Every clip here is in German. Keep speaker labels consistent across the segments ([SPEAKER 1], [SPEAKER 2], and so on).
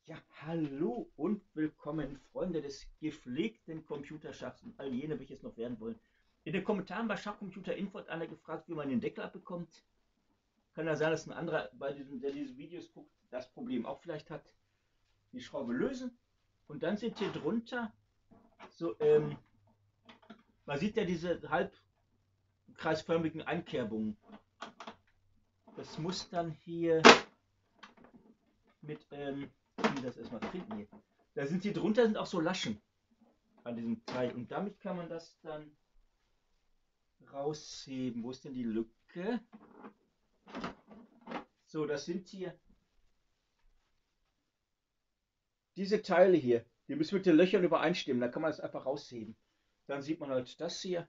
[SPEAKER 1] Ja, hallo und willkommen, Freunde des gepflegten Computerschachs und all jene, welche es noch werden wollen. In den Kommentaren bei Schachcomputer Info hat einer gefragt, wie man den Deckel abbekommt. Kann ja sein, dass ein anderer, der diese Videos guckt, das Problem auch vielleicht hat. Die Schraube lösen und dann sind hier drunter so, man sieht ja diese halbkreisförmigen Einkerbungen. Das muss dann hier mit, ich das erstmal finden hier. Da sind hier drunter sind auch so Laschen an diesem Teil und damit kann man das dann rausheben. Wo ist denn die Lücke? So, das sind hier diese Teile hier. Die müssen mit den Löchern übereinstimmen. Da kann man das einfach rausheben. Dann sieht man halt das hier.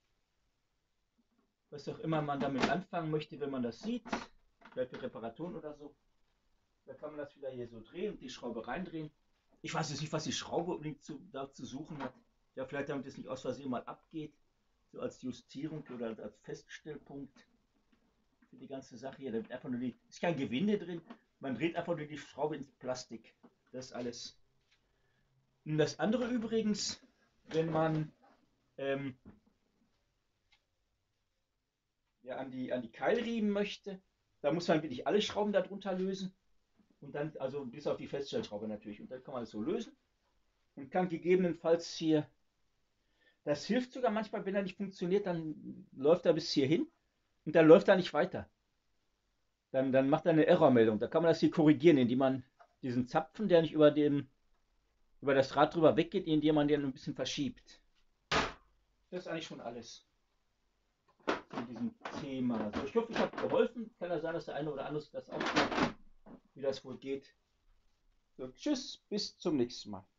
[SPEAKER 1] Was auch immer man damit anfangen möchte, wenn man das sieht. Vielleicht für Reparaturen oder so. Da kann man das wieder hier so drehen und die Schraube reindrehen. Ich weiß jetzt nicht, was die Schraube unbedingt da zu suchen hat. Ja, vielleicht damit es nicht aus Versehen mal abgeht. So als Justierung oder als Feststellpunkt für die ganze Sache hier. Da wird einfach nur ist kein Gewinde drin. Man dreht einfach nur die Schraube ins Plastik. Das ist alles. Und das andere übrigens, wenn man ja, an die Keilriemen möchte, da muss man wirklich alle Schrauben darunter lösen. Und dann, also bis auf die Feststellschraube natürlich. Und dann kann man das so lösen. Und kann gegebenenfalls hier, das hilft sogar manchmal, wenn er nicht funktioniert, dann läuft er bis hierhin und dann läuft er nicht weiter. Dann macht er eine Errormeldung. Da kann man das hier korrigieren, indem man diesen Zapfen, der nicht über das Rad drüber weggeht, indem man den ein bisschen verschiebt. Das ist eigentlich schon alles zu diesem Thema. Also ich hoffe, ich habe geholfen. Kann ja sein, dass der eine oder andere das auch macht, wie das wohl geht. So, tschüss, bis zum nächsten Mal.